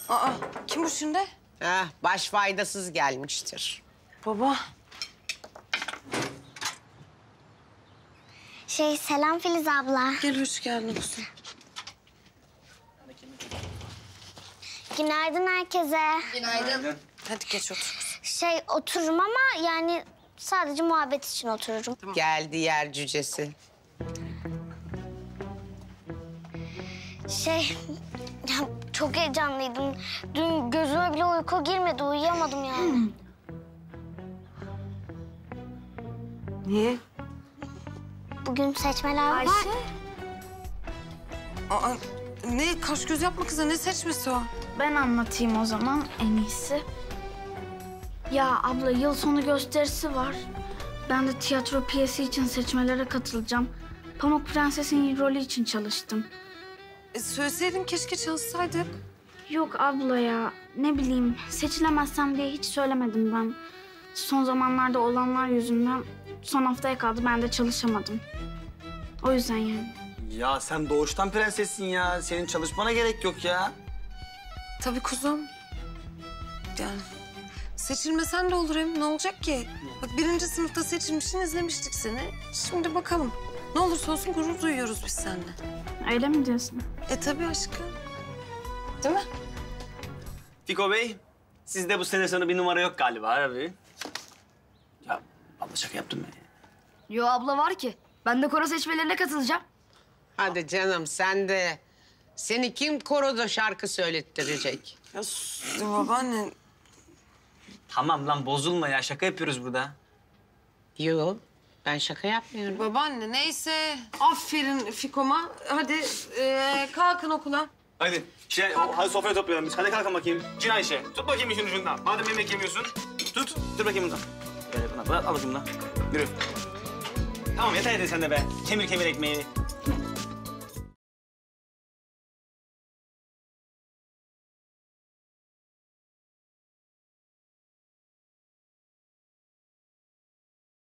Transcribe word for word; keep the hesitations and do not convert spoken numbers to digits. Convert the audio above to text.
Aa, kim bu şimdi? Heh, baş faydasız gelmiştir. Baba. Şey, selam Filiz abla. Gel, hoş geldin kuzum. Günaydın herkese. Günaydın. Hadi geç otur. Şey, otururum ama yani sadece muhabbet için otururum. Geldi yer cücesi. Şey, ya çok heyecanlıydım. Dün gözüme bile uyku girmedi, uyuyamadım yani. Niye? Bugün seçmeler var. Aa, ne? Kaş göz yapma kıza. Ne seçmesi o? Ben anlatayım o zaman en iyisi. Ya abla, yıl sonu gösterisi var. Ben de tiyatro piyesi için seçmelere katılacağım. Pamuk Prenses'in rolü için çalıştım. E, söyleseydin keşke çalışsaydık. Yok abla ya, ne bileyim, seçilemezsem diye hiç söylemedim ben. Son zamanlarda olanlar yüzünden son haftaya kaldı, ben de çalışamadım. O yüzden yani. Ya sen doğuştan prensessin ya. Senin çalışmana gerek yok ya. Tabii kuzum. Yani seçilmesen de olur hem ne olacak ki? Bak birinci sınıfta seçilmişsin, izlemiştik seni. Şimdi bakalım. Ne olursa olsun gurur duyuyoruz biz seninle. Öyle mi diyorsun? E tabii aşkım. Değil mi? Fiko Bey, sizde bu sene sonu bir numara yok galiba abi. Ya abla şaka yaptım ben. Yo abla var ki. Ben de koro seçmelerine katılacağım. Hadi canım sen de. Seni kim koroda şarkı söylettirecek? Ya sus babaanne. Tamam lan bozulma ya. Şaka yapıyoruz burada. Yok, ben şaka yapmıyorum. Babaanne neyse. Aferin Fiko'ma. Hadi e, kalkın okula. Hadi şey, o, hadi sofraya toplayalım biz. Hadi kalkın bakayım. Cin Ayşe, tut bakayım işin ucundan. Madem yemek yemiyorsun, tut. Dur bakayım bundan. Gel buna, bırak al bakayım bundan. Yürü. Tamam yeter hadi sen de be. Kemir kemir ekmeği.